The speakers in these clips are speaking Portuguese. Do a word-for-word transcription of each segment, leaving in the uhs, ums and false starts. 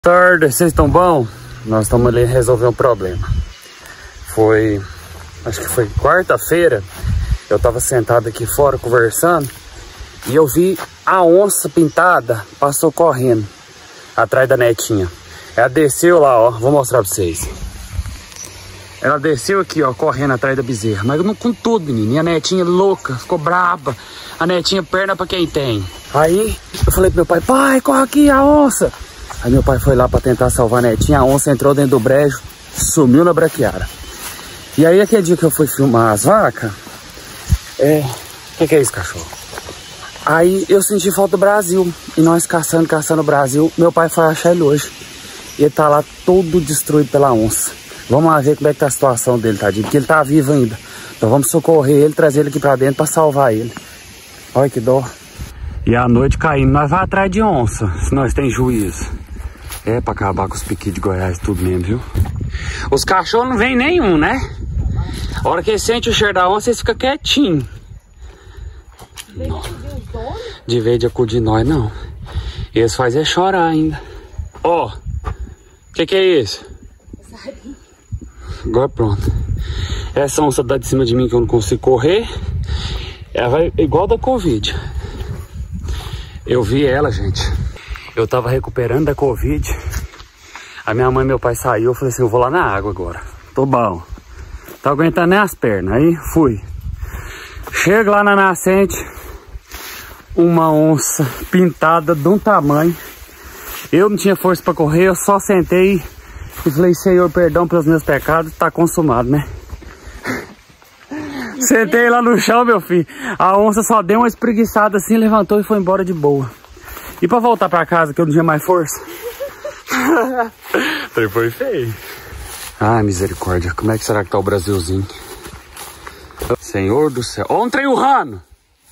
Boa tarde, vocês estão bom? Nós estamos ali resolvendo um problema. Foi, acho que foi quarta-feira, eu tava sentado aqui fora conversando e eu vi a onça pintada, passou correndo atrás da netinha. Ela desceu lá, ó, vou mostrar pra vocês. Ela desceu aqui, ó, correndo atrás da bezerra, mas não com tudo, menino. E a netinha louca, ficou braba. A netinha perna pra quem tem. Aí eu falei pro meu pai, pai, corre aqui, a onça. Aí meu pai foi lá pra tentar salvar a netinha, a onça entrou dentro do brejo, sumiu na braquiara. E aí aquele dia que eu fui filmar as vacas, é... O que, que é isso, cachorro? Aí eu senti falta do Brasil, e nós caçando, caçando o Brasil, meu pai foi achar ele hoje. E ele tá lá todo destruído pela onça. Vamos lá ver como é que tá a situação dele, tadinho, porque ele tá vivo ainda. Então vamos socorrer ele, trazer ele aqui pra dentro pra salvar ele. Olha que dó. E a noite caindo, nós vamos atrás de onça, se nós tem juízo. É pra acabar com os piquis de Goiás tudo mesmo, viu? Os cachorros não vêm nenhum, né? A hora que eles sentem o cheiro da onça, eles ficam quietinhos. De vez de acudir nós, não. Eles fazem é chorar ainda. Ó, oh, o que que é isso? Agora pronto. Essa onça dá de cima de mim que eu não consigo correr. Ela vai igual da Covid. Eu vi ela, gente. Eu tava recuperando da Covid. A minha mãe e meu pai saiu. Eu falei assim, eu vou lá na água agora. Tô bom. Tá aguentando nem as pernas. Aí fui. Chego lá na nascente. Uma onça pintada de um tamanho. Eu não tinha força pra correr. Eu só sentei e falei, Senhor, perdão pelos meus pecados. Tá consumado, né? Sentei lá no chão, meu filho. A onça só deu uma espreguiçada assim, levantou e foi embora de boa. E pra voltar pra casa, que eu não tinha mais força? Foi feio. Ai, misericórdia. Como é que será que tá o Brasilzinho? Senhor do céu. Ó, um trem urrando.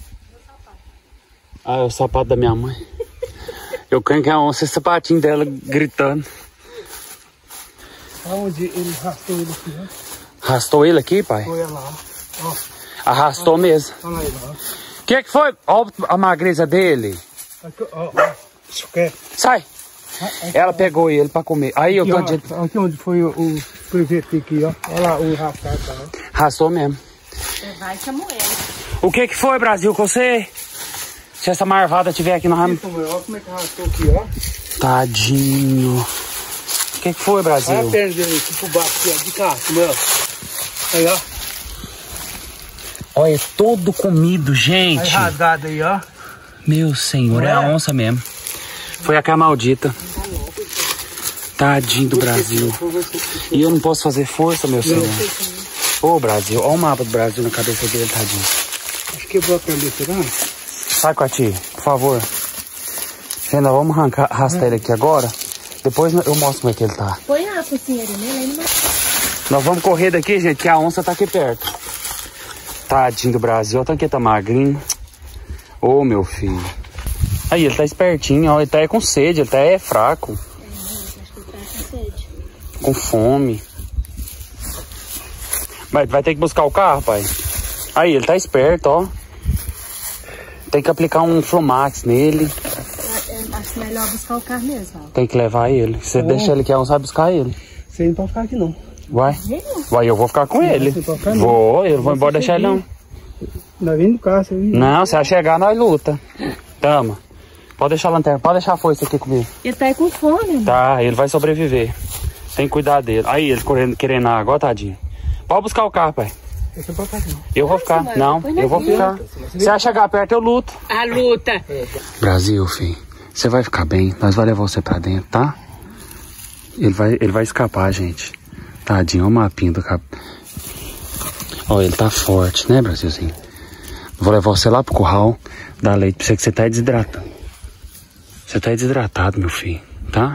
Ah, é o sapato da minha mãe. Eu creio que é a onça, esse sapatinho dela gritando. Aonde ele arrastou ele aqui, né? Arrastou ele aqui, pai? Foi lá. Ó. Arrastou Olha, mesmo. Olha aí, ó. O que que foi? Olha a magreza dele. Aqui, ó, ó. Isso quer. Sai. Aqui, Ela ó. pegou ele pra comer. Aí eu Aqui, tô ó, dizendo... aqui onde foi o, o prevento aqui, ó. Olha lá o arrastado, tá? Arrastou mesmo. Vai, Samuel. O que que foi, Brasil, com você? Se essa marvada tiver aqui, nós vamos... Olha como é que arrastou aqui, ó. Tadinho. O que que foi, Brasil? Olha a perna dele aqui por baixo, aqui, ó, de cá, meu. Aí, ó. Olha, é todo comido, Aí gente. rasgado aí, ó. Meu senhor, é a onça mesmo. Foi a cá maldita. Tadinho do Brasil. E eu não posso fazer força, meu senhor. Ô, Brasil, olha o mapa do Brasil na cabeça dele, tadinho. Acho que quebrou a perna dele, será? Sai com a tia, por favor. Renan, vamos arrancar, arrastar ele aqui agora. Depois eu mostro como é que ele tá. Põe a focinheira nele, né? Nós vamos correr daqui, gente, que a onça tá aqui perto. Tadinho do Brasil, olha o tanque tá magrinho. Ô, meu filho. Aí, ele tá espertinho, ó. Ele tá é com sede, ele tá é fraco. É, acho que ele tá com sede. Com fome. Mas vai ter que buscar o carro, pai. Aí, ele tá esperto, ó. Tem que aplicar um Flomax nele. Eu acho melhor buscar o carro mesmo, ó. Tem que levar ele. Você Oh. deixa ele que a onça vai buscar ele. Você não pode ficar aqui, não. Vai. Vai, eu vou ficar com ele. Você pode ficar, não. Vou, eu não vou embora deixar ele, não. Nós vem do carro, você vem. Não, se ela chegar, nós luta. Tama. Pode deixar a lanterna, pode deixar a foice aqui comigo. Ele tá aí com fome, né? Tá, ele vai sobreviver. Tem que cuidar dele. Aí, ele correndo, querendo água, ó, tadinho. Pode buscar o carro, pai. Você não pode ficar aqui, não. Eu vou ficar. Não, eu vou ficar. Se ela chegar perto, eu luto. A luta. Brasil, filho. Você vai ficar bem. Nós vamos levar você pra dentro, tá? Ele vai, ele vai escapar, gente. Tadinho, olha o mapinha do cap... Ó, ele tá forte, né, Brasilzinho? Vou levar você lá pro curral, dar leite pra você, que você tá desidratado. Você tá desidratado, meu filho, tá?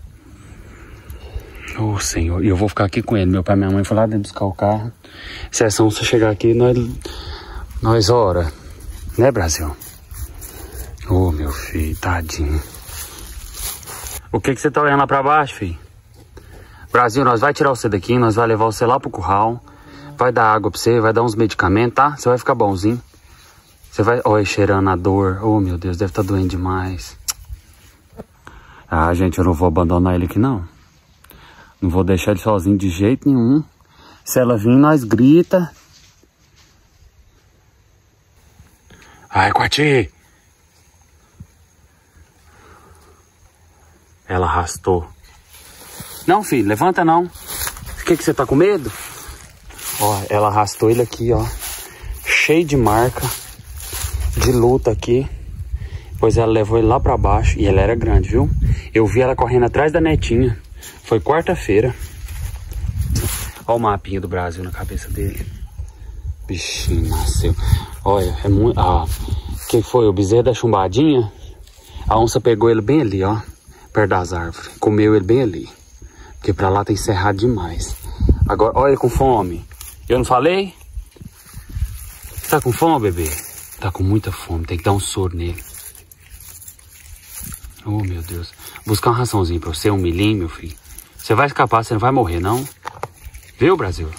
Ô, oh, Senhor. E eu vou ficar aqui com ele. Meu pai e minha mãe foram lá dentro buscar o carro. Se essa onça chegar aqui, nós... Nós ora. Né, Brasil? Ô, oh, meu filho, tadinho. O que que você tá olhando lá pra baixo, filho? Brasil, nós vai tirar você daqui, nós vai levar você lá pro curral. Vai dar água pra você, vai dar uns medicamentos, tá? Você vai ficar bonzinho. Você vai... Olha, cheirando a dor. Oh, meu Deus, deve estar doendo demais. Ah, gente, eu não vou abandonar ele aqui, não. Não vou deixar ele sozinho de jeito nenhum. Se ela vir, nós grita. Ai, Quati! Ela arrastou. Não, filho, levanta não. O que que você tá com medo? Ó, ela arrastou ele aqui, ó. Cheio de marca. De luta aqui. Depois ela levou ele lá pra baixo. E ela era grande, viu? Eu vi ela correndo atrás da netinha. Foi quarta-feira. Ó o mapinha do Brasil na cabeça dele. Bichinho nasceu. Olha, é muito... Ah, quem foi? O bezerro da chumbadinha? A onça pegou ele bem ali, ó. Perto das árvores. Comeu ele bem ali. Porque pra lá tem cerrado demais. Agora, olha ele com fome. Eu não falei? Você tá com fome, bebê? Tá com muita fome. Tem que dar um soro nele. Oh, meu Deus. Buscar uma raçãozinha pra você, um milhinho, meu filho. Você vai escapar, você não vai morrer, não? Viu, Brasil?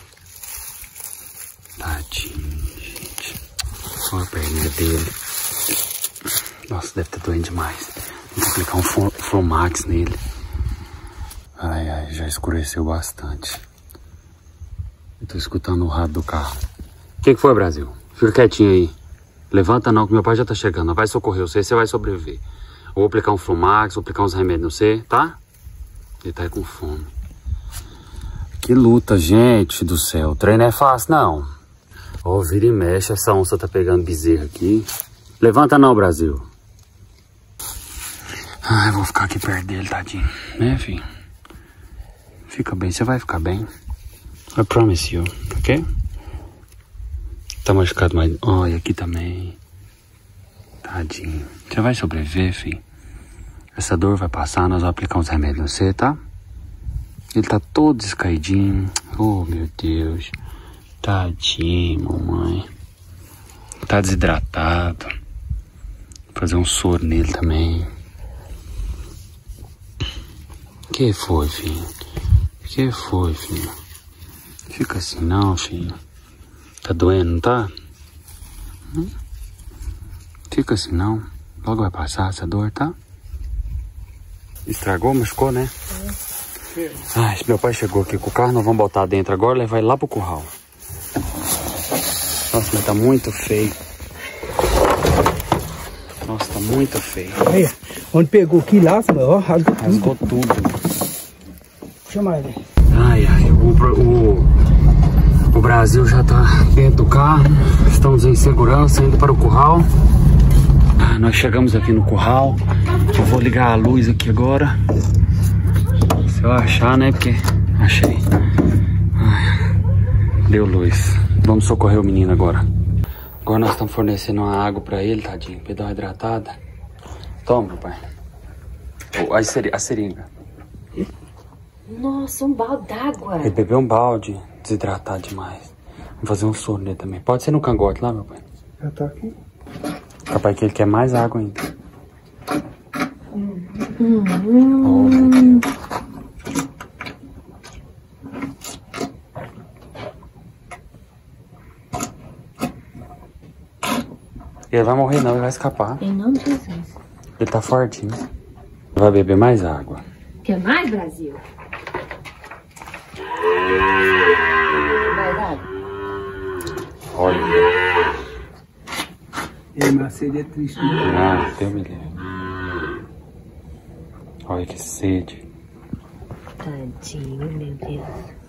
Tadinho, gente. Olha a perninha dele. Nossa, deve estar doendo demais. Tem que aplicar um Flomax nele. Ai, ai, já escureceu bastante. Eu tô escutando o rádio do carro. O que que foi, Brasil? Fica quietinho aí. Levanta não, que meu pai já tá chegando. Vai socorrer você, você vai sobreviver. Eu vou aplicar um Flomax, vou aplicar uns remédios no você, tá? Ele tá aí com fome. Que luta, gente do céu. O treino é fácil, não. Ó, oh, vira e mexe, essa onça tá pegando bezerro aqui. Levanta não, Brasil. Ai, vou ficar aqui perto dele, tadinho. Né, filho? Fica bem, você vai ficar bem. I promise you, ok? Tá machucado, mas... Olha, aqui também. Tadinho. Você vai sobreviver, filho. Essa dor vai passar, nós vamos aplicar uns remédios no você, tá? Ele tá todo descaidinho. Oh, meu Deus. Tadinho, mamãe. Tá desidratado. Vou fazer um soro nele também. Que foi, filho? Que foi, filho? Fica assim não, filho. Tá doendo, não tá? Hum? Fica assim não. Logo vai passar essa dor, tá? Estragou, machucou, né? É. Ai, meu pai chegou aqui com o carro, nós vamos botar dentro agora e levar ele lá pro curral. Nossa, mas tá muito feio. Nossa, tá muito feio. Aí, onde pegou aqui lá, ó, rasgou tudo. Rasgou tudo. Chama ele. Ai, ai, o, o, o Brasil já tá dentro do carro. Estamos em segurança, indo para o curral. Ah, nós chegamos aqui no curral. Eu vou ligar a luz aqui agora. Se eu achar, né? Porque achei. Ai, deu luz. Vamos socorrer o menino agora. Agora nós estamos fornecendo uma água pra ele, tadinho. Pra ele dar uma hidratada. Toma, meu pai. Oh, a, seri a seringa. Nossa, um balde d'água. Ele bebeu um balde, desidratado demais. Vamos fazer um soro nele também. Pode ser no cangote lá, meu pai? Já tá aqui. Capaz que ele quer mais água ainda. Hum. Oh, meu Deus. Ele vai morrer não, ele vai escapar. Em nome de Jesus. Ele tá fortinho. Vai beber mais água. Quer mais, Brasil? Vai, vai. Olha. É, mas seria triste, né? Ah, Deus me livre. Olha que sede. Tadinho, meu Deus.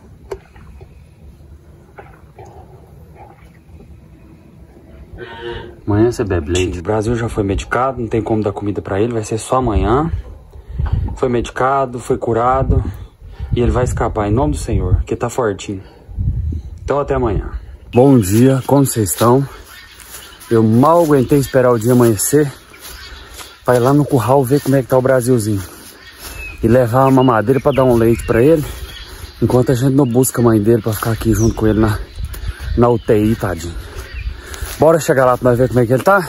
Amanhã você bebe leite. O Brasil já foi medicado, não tem como dar comida pra ele, vai ser só amanhã. Foi medicado, foi curado. E ele vai escapar em nome do Senhor, que tá fortinho. Então até amanhã. Bom dia, como vocês estão? Eu mal aguentei esperar o dia amanhecer pra ir lá no curral ver como é que tá o Brasilzinho. E levar uma mamadeira pra dar um leite pra ele. Enquanto a gente não busca a mãe dele pra ficar aqui junto com ele na, na U T I, tadinho. Bora chegar lá pra nós ver como é que ele tá?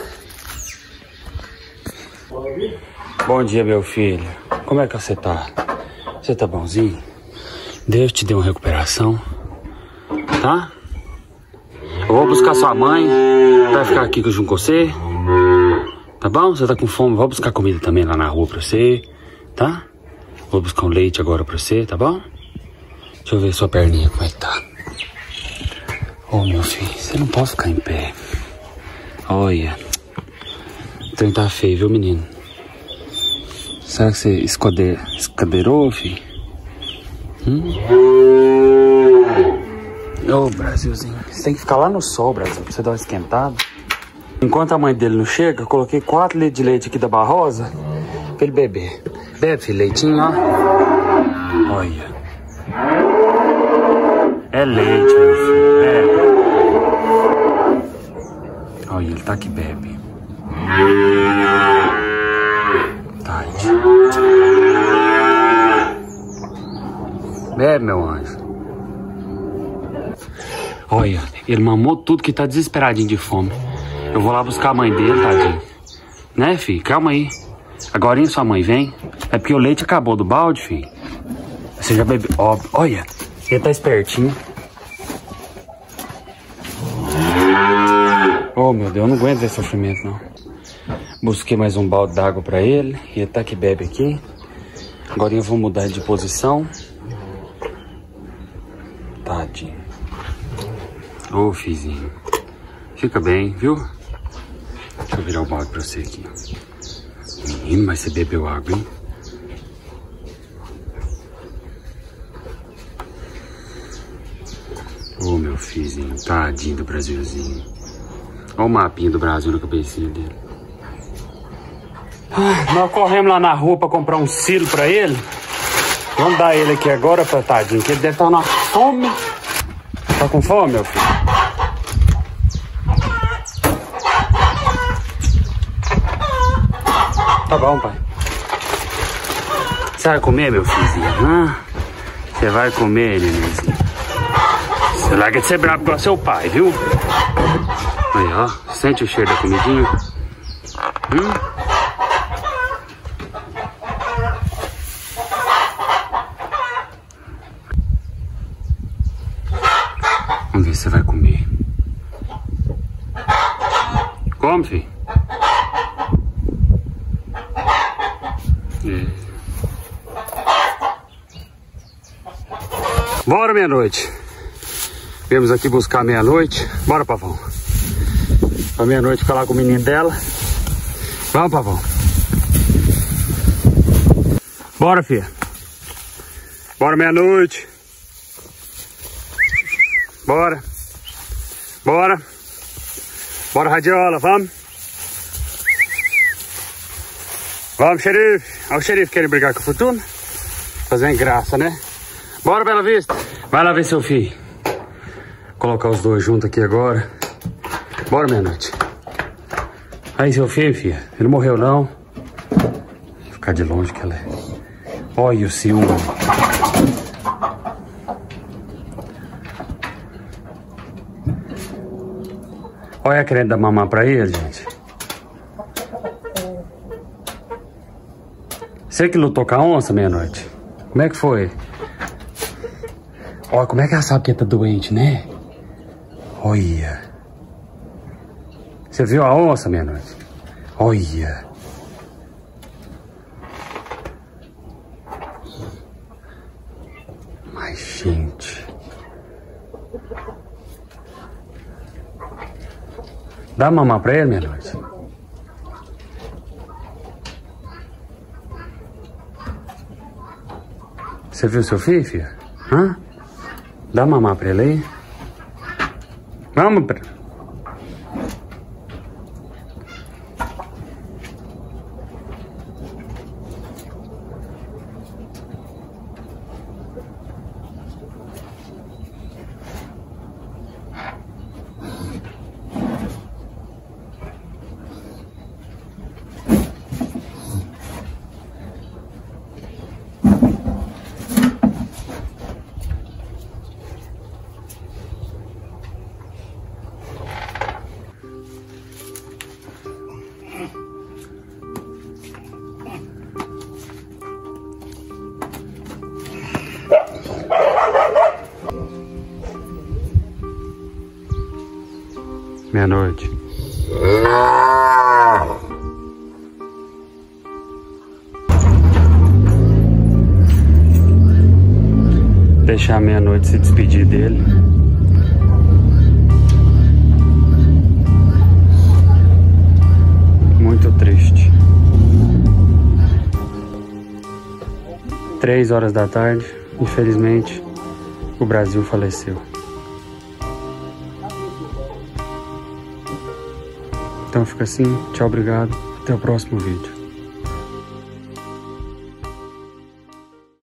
Bom dia, meu filho. Como é que você tá? Você tá bonzinho? Deus te deu uma recuperação. Tá? Eu vou buscar sua mãe. Vai ficar aqui junto com você. Tá bom? Você tá com fome? Vou buscar comida também lá na rua pra você. tá? Vou buscar um leite agora pra você, tá bom? Deixa eu ver sua perninha, como é que tá. Ô, oh, meu filho, você não pode ficar em pé. Olha. O trem tá feio, viu, menino? Será que você escode... escadeirou, filho? Hum? Ô, oh, Brasilzinho. Você tem que ficar lá no sol, Brasil, pra você dar uma esquentada. Enquanto a mãe dele não chega, eu coloquei quatro litros de leite aqui da Barrosa pra ele beber. Bebe, filho, leitinho, ó. Olha. É leite, meu filho. Bebe. Olha, ele tá aqui, bebe. Tadinho. Bebe, meu anjo. Olha, ele mamou tudo que tá desesperadinho de fome. Eu vou lá buscar a mãe dele, tadinho. Né, filho? Calma aí. Agorinha sua mãe vem. É porque o leite acabou do balde, filho. Você já bebeu. Ó, olha, ele tá espertinho. Oh, meu Deus, eu não aguento esse sofrimento, não. Busquei mais um balde d'água pra ele. E ele tá que bebe aqui. Agora eu vou mudar de posição. Tadinho. Ô, oh, fizinho. Fica bem, viu? Deixa eu virar o balde pra você aqui. Menino, mas você bebeu água, hein? Ô, oh, meu fizinho. Tadinho do Brasilzinho. Olha o mapinha do Brasil na cabecinha dele. Ah, nós corremos lá na rua pra comprar um silo pra ele. Vamos dar ele aqui agora, pra tadinho, que ele deve estar na fome. Tá com fome, meu filho? Tá bom, pai. Você vai comer, meu filhozinho? Hã? Você vai comer, nenenzinho. Você larga de ser bravo igual seu pai, viu? Aí, ó. Sente o cheiro da comidinha? Hum? Vamos ver se você vai comer. Come, filho. É. Bora, meia-noite. Viemos aqui buscar meia-noite. Bora, Pavão. Pra meia-noite ficar lá com o menino dela. Vamos, Pavão. Bora, filha. Bora, meia-noite. Bora. Bora. Bora, Radiola, vamos. Vamos, xerife. Olha o xerife querendo brigar com a Fortuna. Fazendo graça, né? Bora, Bela Vista. Vai lá ver seu filho. Colocar os dois juntos aqui agora. Bora, meia-noite. Aí, seu filho, filha. Ele não morreu, não. Vou ficar de longe que ela é. Olha o ciúme. Olha a querendo dar mamar pra ele, gente. Você que lutou com a onça meia-noite? Como é que foi? Olha, como é que ela sabe que ele tá doente, né? Olha. Você viu a onça meia-noite? Olha. Mas, gente. Dá mamar pra ele, meia-noite? Você viu seu filho, filha? Hã? Dá mamar pra ele aí? Vamos, pra... Meia-noite. Deixar a meia-noite se despedir dele. Muito triste. Três horas da tarde, infelizmente, o Brasil faleceu. Então fica assim, tchau, obrigado, até o próximo vídeo.